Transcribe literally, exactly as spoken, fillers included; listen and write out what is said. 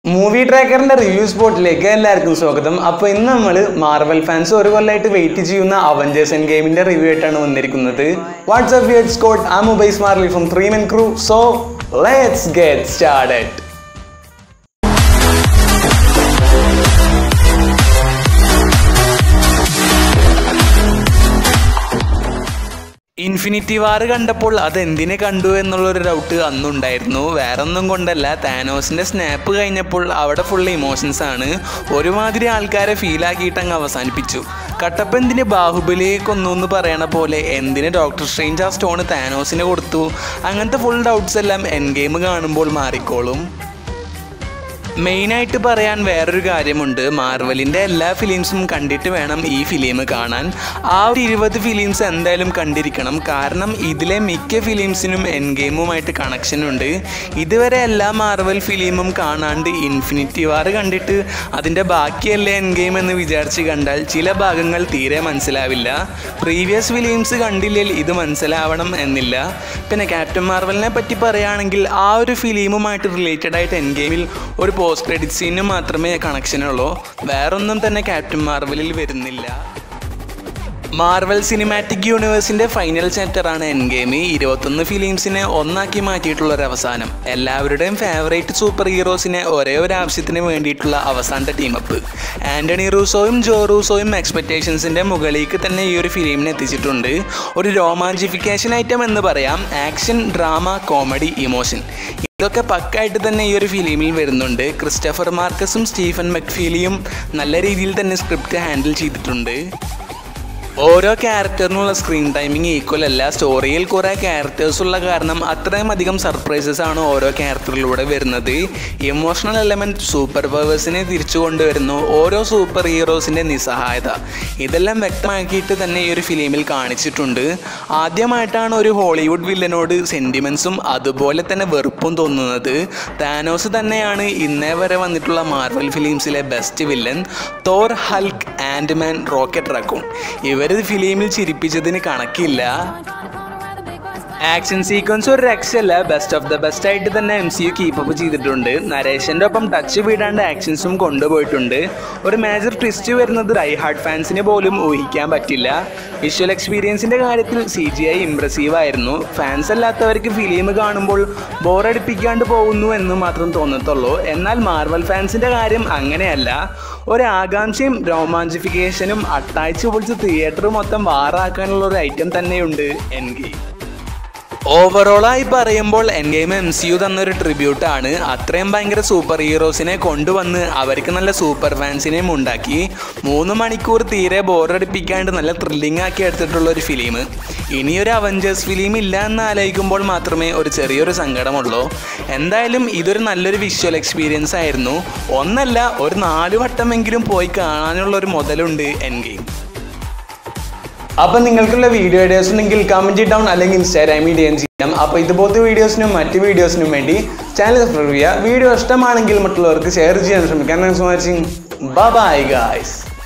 Movie ട്രാക്കറിന്റെ review സ്പോട്ടിലേക്ക് എല്ലാവർക്കും സ്വാഗതം. അപ്പോൾ ഇന്ന് നമ്മൾ മാർവൽ ഫാൻസ് ഒരു കൊല്ലമായിട്ട് വെയിറ്റ് ചെയ്യുന്ന അവഞ്ചേഴ്സ് എൻഡ് ഗെയിമിന്റെ റിവ്യൂ ആയിട്ടാണ് വന്നിരിക്കുന്നത്. What's up weird squad I am Ubais Marley from three men crew. So let's get started. Infinity war കണ്ടപ്പോൾ അതെന്തിനെ കണ്ടു എന്നുള്ളൊരു ഡൗട്ട് അന്നുണ്ടായിരുന്നു. വേറെ ഒന്നും കൊണ്ടല്ല, താനോസിൻ്റെ സ്നാപ്പ് കഴിഞ്ഞപ്പോൾ അവിടെ ഫുള്ള് ഇമോഷൻസ് ആണ്. ഒരുമാതിരി ആൾക്കാരെ ഫീലാക്കിയിട്ട് അങ്ങ് അവസാനിപ്പിച്ചു. കട്ടപ്പ എന്തിന് ബാഹുബലിയെ കൊന്നു എന്ന് പറയണ പോലെ എന്തിന് ഡോക്ടർ സ്ട്രേഞ്ച് ആ സ്റ്റോൺ താനോസിന് കൊടുത്തു, അങ്ങനത്തെ ഫുൾ ഡൗട്ട്സ് എല്ലാം എൻഡ് ഗെയിം കാണുമ്പോൾ മാറിക്കോളും. മെയിനായിട്ട് പറയാൻ വേറൊരു കാര്യമുണ്ട്. മാർവലിൻ്റെ എല്ലാ ഫിലിംസും കണ്ടിട്ട് വേണം ഈ ഫിലിം കാണാൻ. ആ ഒരു ഇരുപത് ഫിലിംസ് എന്തായാലും കണ്ടിരിക്കണം. കാരണം ഇതിലെ മിക്ക ഫിലിംസിനും എൻഡ് ഗെയിമുമായിട്ട് കണക്ഷൻ ഉണ്ട്. ഇതുവരെ എല്ലാ മാർവൽ ഫിലിമും കാണാണ്ട് ഇൻഫിനിറ്റി വാർ കണ്ടിട്ട് അതിൻ്റെ ബാക്കിയല്ലേ എൻഡ് ഗെയിം എന്ന് വിചാരിച്ച് കണ്ടാൽ ചില ഭാഗങ്ങൾ തീരെ മനസ്സിലാവില്ല. പ്രീവിയസ് ഫിലിംസ് കണ്ടില്ലെങ്കിൽ ഇത് മനസ്സിലാവണം എന്നില്ല. പിന്നെ ക്യാപ്റ്റൻ മാർവലിനെ പറ്റി പറയുകയാണെങ്കിൽ ആ ഒരു ഫിലിമുമായിട്ട് റിലേറ്റഡ് ആയിട്ട് എൻഡ് ഗെയിമിൽ ഒരു പോസ്റ്റ് ക്രെഡിറ്റ് സീന് മാത്രമേ കണക്ഷനുള്ളൂ. വേറൊന്നും തന്നെ ക്യാപ്റ്റൻ മാർവലിൽ വരുന്നില്ല. മാർവൽ സിനിമാറ്റിക് യൂണിവേഴ്സിൻ്റെ ഫൈനൽ ചാപ്റ്ററാണ് എൻഡ് ഗെയിം. ഇരുപത്തൊന്ന് ഫിലിംസിനെ ഒന്നാക്കി മാറ്റിയിട്ടുള്ളൊരു അവസാനം. എല്ലാവരുടെയും ഫേവറേറ്റ് സൂപ്പർ ഹീറോസിനെ ഒരേ ഒരു ആവശ്യത്തിന് വേണ്ടിയിട്ടുള്ള അവസാനത്തെ ടീമപ്പ്. ആൻ്റണി റൂസോയും ജോ റൂസോയും എക്സ്പെക്റ്റേഷൻസിൻ്റെ മുകളിലേക്ക് തന്നെ ഈ ഒരു ഫിലിമിനെ എത്തിച്ചിട്ടുണ്ട്. ഒരു റൊമാൻറ്റിഫിക്കേഷൻ ഐറ്റം എന്ന് പറയാം. ആക്ഷൻ, ഡ്രാമ, കോമഡി, ഇമോഷൻ ഇതൊക്കെ പക്കായിട്ട് തന്നെ ഈ ഒരു ഫിലിമിൽ വരുന്നുണ്ട്. ക്രിസ്റ്റഫർ മാർക്കസും സ്റ്റീഫൻ മെക്ഫീലിയും നല്ല രീതിയിൽ തന്നെ സ്ക്രിപ്റ്റ് ഹാൻഡിൽ ചെയ്തിട്ടുണ്ട്. ഓരോ ക്യാരക്ടറിനുള്ള സ്ക്രീൻ ടൈമിങ് ഈക്വൽ അല്ല. സ്റ്റോറിയിൽ കുറേ ക്യാരക്ടേഴ്സ് ഉള്ള കാരണം അത്രയും അധികം സർപ്രൈസസ് ആണ് ഓരോ ക്യാരക്ടറിലൂടെ വരുന്നത്. ഇമോഷണൽ എലമെൻറ്റ് സൂപ്പർ പവേഴ്സിനെ തിരിച്ചു കൊണ്ടുവരുന്നു. ഓരോ സൂപ്പർ ഹീറോസിൻ്റെ നിസ്സഹായത ഇതെല്ലാം വ്യക്തമാക്കിയിട്ട് തന്നെ ഈ ഒരു ഫിലിമിൽ കാണിച്ചിട്ടുണ്ട്. ആദ്യമായിട്ടാണ് ഒരു ഹോളിവുഡ് വില്ലനോട് സെൻറ്റിമെൻസും അതുപോലെ തന്നെ വെറുപ്പും തോന്നുന്നത്. താനോസ് തന്നെയാണ് ഇന്നേ വരെ വന്നിട്ടുള്ള മാർവൽ ഫിലിംസിലെ best villain. Thor, Hulk, Antman, rocket raccoon ഇവർ ഫിലിമിൽ ചിരിപ്പിച്ചതിന് കണക്കില്ല. ആക്ഷൻ സീക്വൻസ് ഒരു രക്ഷയല്ല. ബെസ്റ്റ് ഓഫ് ദ ബെസ്റ്റ് ആയിട്ട് തന്നെ എം സി യു കീപ്പപ്പ് ചെയ്തിട്ടുണ്ട്. നരേഷൻ്റെ ഒപ്പം ടച്ച് വീടാണ്ട് ആക്ഷൻസും കൊണ്ടുപോയിട്ടുണ്ട്. ഒരു മേജർ ട്വിസ്റ്റ് വരുന്നത് ഡൈ ഹാർഡ് ഫാൻസിന് പോലും ഊഹിക്കാൻ പറ്റില്ല. വിഷ്വൽ എക്സ്പീരിയൻസിൻ്റെ കാര്യത്തിൽ സി ജി ഐ ഇംപ്രസീവ് ആയിരുന്നു. ഫാൻസ് അല്ലാത്തവർക്ക് ഫിലിം കാണുമ്പോൾ ബോറടിപ്പിക്കാണ്ട് പോകുന്നു എന്ന് മാത്രം തോന്നത്തുള്ളൂ. എന്നാൽ മാർവൽ ഫാൻസിൻ്റെ കാര്യം അങ്ങനെയല്ല. ഒരു ആകാംക്ഷയും റൊമാൻറ്റിഫിക്കേഷനും അട്ടാഴ്ച പൊളിച്ച് തിയേറ്റർ മൊത്തം വാറാക്കാനുള്ള ഒരു ഐറ്റം തന്നെയുണ്ട് എൻഡ് ഗെയിം. ഓവറോളായി പറയുമ്പോൾ end game M C U തന്നൊരു ട്രിബ്യൂട്ടാണ്. അത്രയും ഭയങ്കര സൂപ്പർ ഹീറോസിനെ കൊണ്ടുവന്ന് അവർക്ക് നല്ല സൂപ്പർ ഫാൻസിനെയും ഉണ്ടാക്കി. മൂന്ന് മണിക്കൂർ തീരെ ബോറടിപ്പിക്കാണ്ട് നല്ല ത്രില്ലിംഗ് ആക്കി എടുത്തിട്ടുള്ളൊരു ഫിലിം. ഇനിയൊരു അവഞ്ചേഴ്സ് ഫിലിം ഇല്ല എന്ന് ആലോചിക്കുമ്പോൾ മാത്രമേ ഒരു ചെറിയൊരു സങ്കടമുള്ളൂ. എന്തായാലും ഇതൊരു നല്ലൊരു വിഷ്വൽ എക്സ്പീരിയൻസ് ആയിരുന്നു. ഒന്നല്ല, ഒരു നാല് വട്ടമെങ്കിലും പോയി കാണാനുള്ളൊരു മുതലുണ്ട് എൻഡ് ഗെയിം. അപ്പം നിങ്ങൾക്കുള്ള വീഡിയോ ഐഡിയാസ് ഉണ്ടെങ്കിൽ കമൻറ്റ് ഡൗൺ അല്ലെങ്കിൽ ഇൻസ്റ്റാഗ്രാമിൽ ഡി എം ചെയ്യാം. അപ്പോൾ ഇതുപോലത്തെ വീഡിയോസിനും മറ്റ് വീഡിയോസിനും വേണ്ടി ചാനൽ സബ്സ്ക്രൈബ് ചെയ്യുക. വീഡിയോ ഇഷ്ടമാണെങ്കിൽ മറ്റുള്ളവർക്ക് ഷെയർ ചെയ്യാൻ ശ്രമിക്കാം. Thanks for watching. Bye bye guys.